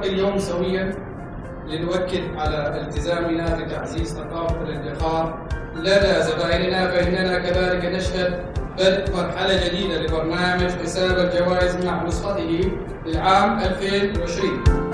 نلتقي اليوم سويا لنؤكد على التزامنا بتعزيز ثقافة الادخار لدى زبائننا، فإننا كذلك نشهد بدء مرحلة جديدة لبرنامج حساب الجوائز مع نسخته للعام 2020.